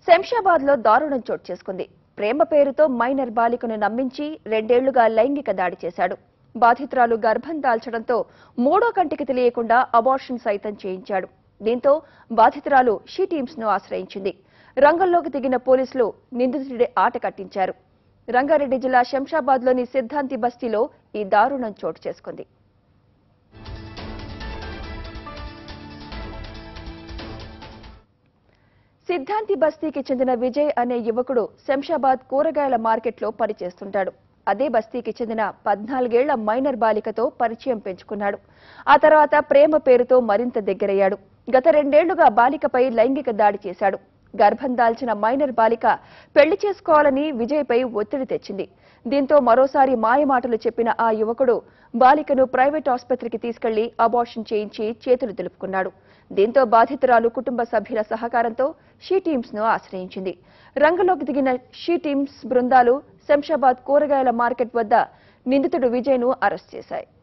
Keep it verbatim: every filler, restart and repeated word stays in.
శంషాబాద్ లో దారుణం చోటు చేసుకుంది. ప్రేమ పేరుతో మైనర్ బాలికను నమ్మించి రెండేళ్లుగా లైంగిక దాడి చేశాడు. బాధితురాలు గర్భం దాల్చడంతో మూడో కంటికి తెలియకుండా అబార్షన్ సైతం చేయించాడు. దీంతో బాధితురాలు షీ టీమ్స్ ను ఆశ్రయించింది. రంగంలోకి దిగిన పోలీసులు నిందితుడి ఆట కట్టించారు. రంగారెడ్డి జిల్లా శంషాబాద్ లోని సిద్ధాంతి బస్తీలో ఈ దారుణం చోటు చేసుకుంది. సిద్ధాంతి బస్తీకి చెందిన విజయ్ అనే యువకుడు శంషాబాద్ కూరగాయల మార్కెట్లో పనిచేస్తుంటాడు. అదే బస్తీకి చెందిన పద్నాలుగేళ్ల మైనర్ బాలికతో పరిచయం పెంచుకున్నాడు. ఆ తర్వాత ప్రేమ పేరుతో మరింత దగ్గరయ్యాడు. గత రెండేళ్లుగా బాలికపై లైంగిక దాడి చేశాడు. గర్భం దాల్చిన మైనర్ బాలిక పెళ్లి చేసుకోవాలని విజయ్పై ఒత్తిడి తెచ్చింది. దీంతో మరోసారి మాయమాటలు చెప్పిన ఆ యువకుడు బాలికను ప్రైవేట్ ఆసుపత్రికి తీసుకెళ్లి అబార్షన్ చేయించి చేతులు దులుపుకున్నాడు. దీంతో బాధితురాలు కుటుంబ సభ్యుల సహకారంతో షీ టీమ్స్ ను ఆశ్రయించింది. రంగంలోకి దిగిన షీ టీమ్స్ బృందాలు శంషాబాద్ కూరగాయల మార్కెట్ వద్ద నిందితుడు విజయ్ ను అరెస్ట్ చేశాయి.